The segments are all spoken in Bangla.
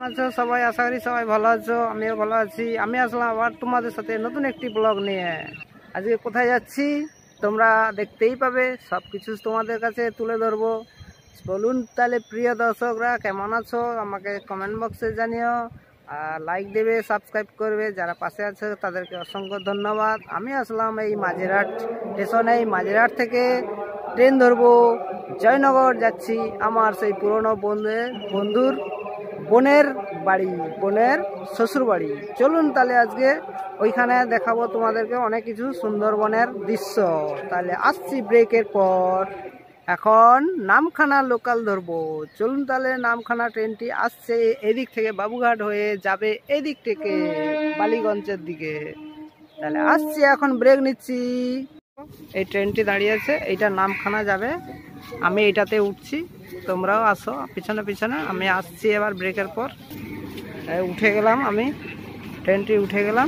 আছো সবাই, আশা করি সবাই ভালো আছো। আমিও ভালো আছি। আমি আসলাম আবার তোমাদের সাথে নতুন একটি ব্লগ নিয়ে। আজকে কোথায় যাচ্ছি তোমরা দেখতেই পাবে, সবকিছু তোমাদের কাছে তুলে ধরবো। বলুন তাহলে প্রিয় দর্শকরা, কেমন আছো আমাকে কমেন্ট বক্সে জানিও, আর লাইক দেবে, সাবস্ক্রাইব করবে। যারা পাশে আছে তাদেরকে অসংখ্য ধন্যবাদ। আমি আসলাম এই মাঝেরহাট স্টেশনে। এই মাঝেরহাট থেকে ট্রেন ধরবো, জয়নগর যাচ্ছি আমার সেই পুরনো বন্ধুর বোনের বাড়ি, বোনের শ্বশুর বাড়ি। চলুন তাহলে আজকে ওইখানে দেখাবো তোমাদেরকে অনেক কিছু সুন্দরবনের দৃশ্য। তাহলে আসছি ব্রেকের পর। এখন নামখানা লোকাল ধরবো। চলুন তাহলে, নামখানা ট্রেনটি আসছে এদিক থেকে, বাবুঘাট হয়ে যাবে এদিক থেকে বালিগঞ্জের দিকে। তাহলে আসছি, এখন ব্রেক নিচ্ছি। এই ট্রেনটি দাঁড়িয়ে আছে, এইটা নামখানা যাবে। আমি এইটাতে উঠছি, তোমরাও আসো পিছনে পিছনে। আমি আসছি এবার ব্রেকের পর। উঠে গেলাম, আমি ট্রেনটি উঠে গেলাম।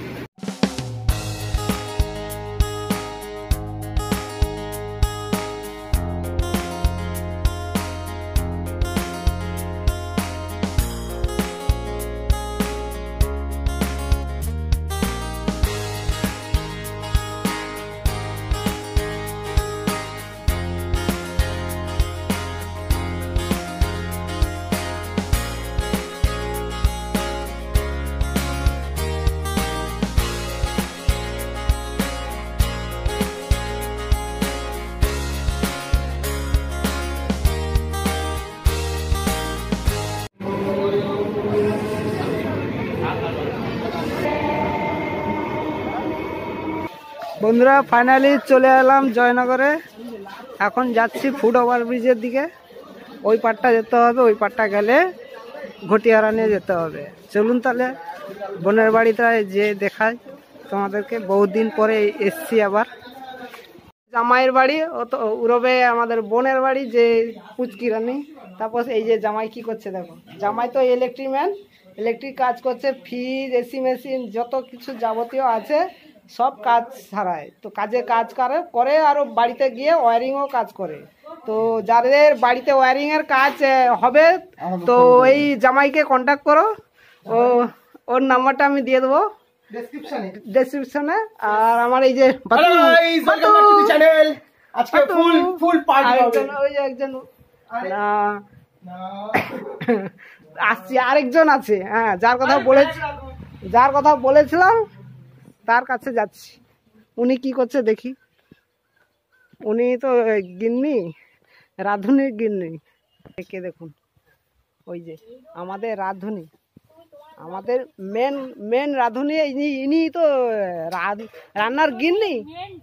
বন্ধুরা, ফাইনালি চলে এলাম জয়নগরে। এখন যাচ্ছি ফুট ওভার ব্রিজের দিকে। ওই পারটা যেতে হবে, ওই পারটা গেলে ঘটিয়ারা নিয়ে যেতে হবে। চলুন তাহলে বোনের বাড়িতে যে দেখায় তোমাদেরকে। বহুদিন পরে এসছি আবার। জামাইয়ের বাড়ি, ও তো উরবে আমাদের বোনের বাড়ি, যে পুচকি রানী। তারপর এই যে জামাই কি করছে দেখো। জামাই তো ইলেকট্রিক কাজ করছে। ফ্রিজ, এসি মেশিন, যত কিছু যাবতীয় আছে সব কাজ ছাড়ায় তো কাজ করে আরও বাড়িতে গিয়ে ওয়ারিংও কাজ করে। তো যাদের বাড়িতে ওয়ারিংয়ের কাজ হবে তো এই জামাইকে কন্ট্যাক্ট করো। ওর নাম্বারটা আমি দিয়ে দেবো ডেসক্রিপশনে। আর আমার এই যে আসছি, আরেকজন আছে, হ্যাঁ, যার কথা বলেছিলাম তার কাছে যাচ্ছি। উনি কি করছে দেখি। উনি তো গিন্নি, রাঁধুনির গিন্নি। কে দেখুন, ওই যে আমাদের রাঁধুনি, আমাদের মেন রাঁধুনি ইনি তো রান্নার গিন্নি।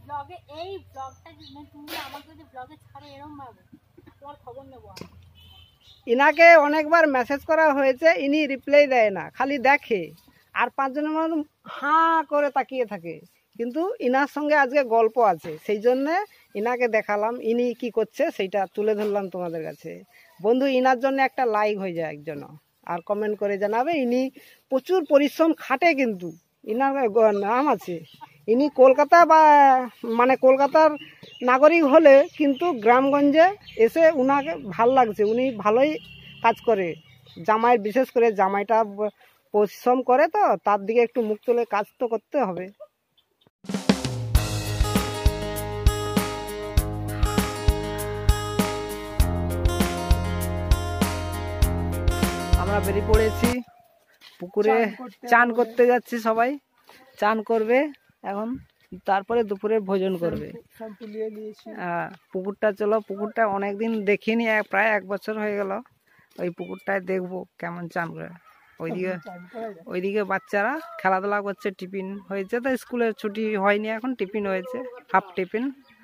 ইনাকে অনেকবার মেসেজ করা হয়েছে, ইনি রিপ্লাই দেয় না, খালি দেখে আর 5 জনের মতো হাঁ করে তাকিয়ে থাকে। কিন্তু ইনার সঙ্গে আজকে গল্প আছে, সেই জন্যে ইনাকে দেখালাম। ইনি কি করছে সেইটা তুলে ধরলাম তোমাদের কাছে। বন্ধু, ইনার জন্য একটা লাইক হয়ে যায় একজন, আর কমেন্ট করে জানাবে। ইনি প্রচুর পরিশ্রম খাটে, কিন্তু ইনার নাম আছে। ইনি কলকাতা কলকাতার নাগরিক হলে কিন্তু গ্রামগঞ্জে এসে উনাকে ভাল লাগছে। উনি ভালোই কাজ করে। জামাই, বিশেষ করে জামাইটা পরিশ্রম করে, তো তার দিকে একটু মুখ তুলে কাজ তো করতে হবে। আমরা বেরিয়ে পড়েছি পুকুরে, চান করতে যাচ্ছি। সবাই চান করবে এখন, তারপরে দুপুরে ভোজন করবে। পুকুরটা চলো, পুকুরটা অনেকদিন দেখিনি, প্রায় 1 বছর হয়ে গেল। ওই পুকুরটায় দেখবো কেমন চান করে। ওইদিকে বাচ্চারা খেলাধুলা করছে। টিফিন হয়েছে তো, স্কুলের ছুটি হয়নি এখন, টিফিন হয়েছে, হাফ টিফিন।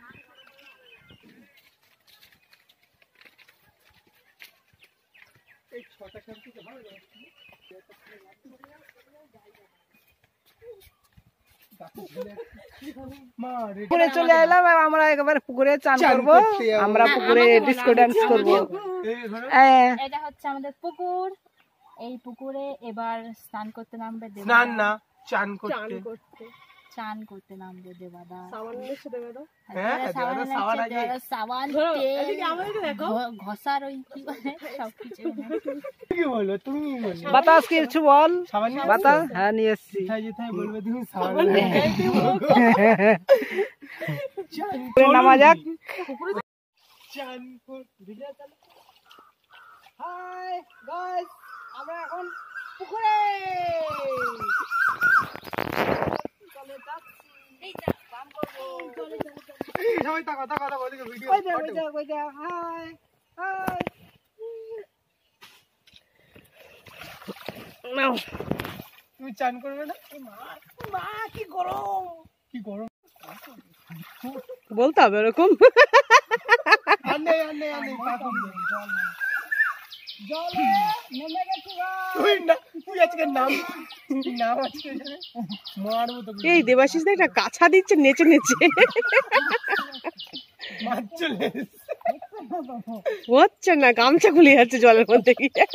পুকুরে চলে এলাম, আমরা একেবারে পুকুরে চান করবো। আমরা পুকুরে ডিস্কো ডান্স করবো। এটা হচ্ছে আমাদের পুকুর। এই পুকুরে এবার স্নান করতে নামবে। স্নান না, চান করতে। চান করতে নামবে দেবাদা। সাবান ঘষার ওই কি বলে সবকিছু। কি বলো তুমি? বাতাস কিছু বল। বাতাস হ্যাঁ নিয়ে এসছি। বলবে তুমি সাবান নামা যাক। হাই গাইস, আমরা এখন পুকুরে চলে যাচ্ছি। কাম করব। সবাই তা কথা বলি ভিডিও। কই দে হাই হাই নাও। তুমি চান করবে না? মা কি গরম। কি গরম বলতে হবে এরকম। আর নেই জলে নেমে গেছি তুই আজকে নাম আজকে মারবো তো। এই দেবাশিস দা একটা কাছা দিচ্ছে নেচে নেচে। মাছ চলে হচ্ছে না, গামছা খুলে যাচ্ছে জলের মধ্যে গিয়ে।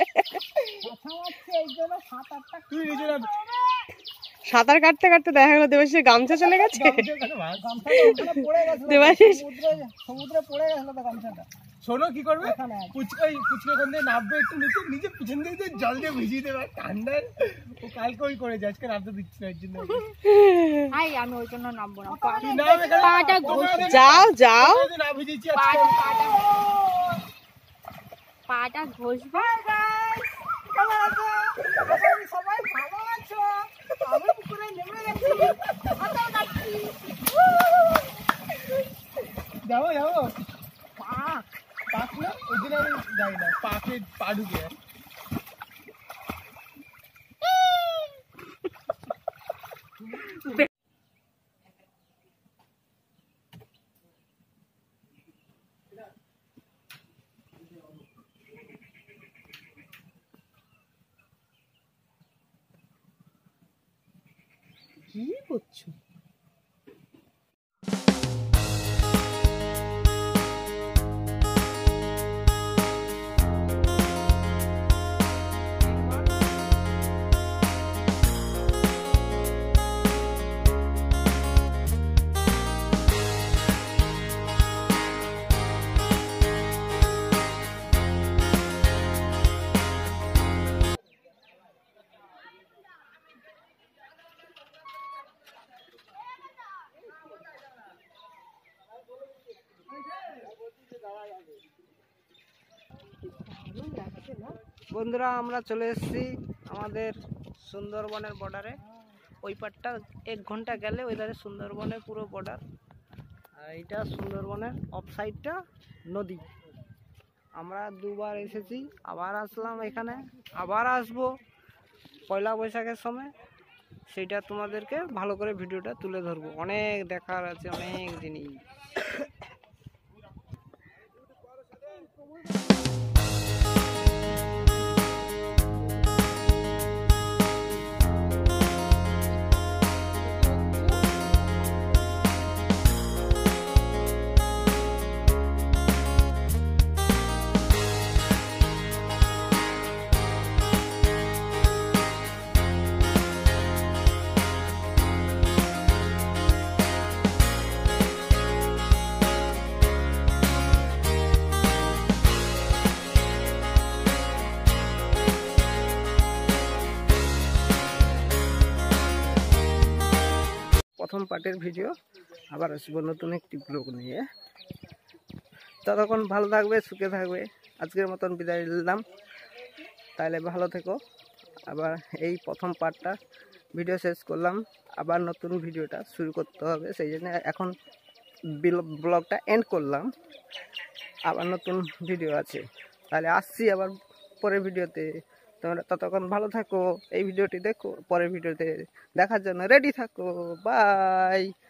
সাঁতার কাটতে কাটতে দেখা গেল দেবাশিসের গামছা চলে গেছে। দেবাশিস সমুদ্রে পড়ে গেছিল তো গামছাটা। শোনো কি করবে, পুচকা ওখান থেকে নামবে, একটু নিচে পিছন দিকে জল দিয়ে ভিজিয়ে দেবে ঠান্ডায়। ও কালকে ওই করে আজকে নামতে দিচ্ছি না এর জন্য। আমি ওই জন্য নামবো না। যাও না ভিজেছি পাটা ঘষবো। সবাই ভালো আছো? আমি পুকুরে নেমে গেছি। যাবো পাক না ওই দিন আমি যাই না, পাকে পা ঢুকে কি করছো? বন্ধুরা আমরা চলে এসেছি আমাদের সুন্দরবনের বর্ডারে। ওই পারটা 1 ঘন্টা গেলে ওই ধারে সুন্দরবনের পুরো বর্ডার, আর এইটা সুন্দরবনের অফ সাইডটা নদী। আমরা 2বার এসেছি, আবার আসলাম এখানে, আবার আসবো পয়লা বৈশাখের সময়। সেইটা তোমাদেরকে ভালো করে ভিডিওটা তুলে ধরবো। অনেক দেখার আছে, অনেক জিনিস। প্রথম পার্টের ভিডিও, আবার আসবো নতুন একটি ব্লগ নিয়ে। ততক্ষণ ভালো থাকবে, সুখে থাকবে। আজকের মতন বিদায় নিলাম, তাহলে ভালো থেকো। আবার এই প্রথম পার্টটা ভিডিও শেষ করলাম, আবার নতুন ভিডিওটা শুরু করতে হবে, সেই জন্য এখন ব্লগটা এন্ড করলাম। আবার নতুন ভিডিও আছে, তাহলে আসছি আবার পরের ভিডিওতে। তোমরা ততক্ষণ ভালো থাকো, এই ভিডিওটি দেখো, পরের ভিডিওতে দেখার জন্য রেডি থাকো। বাই।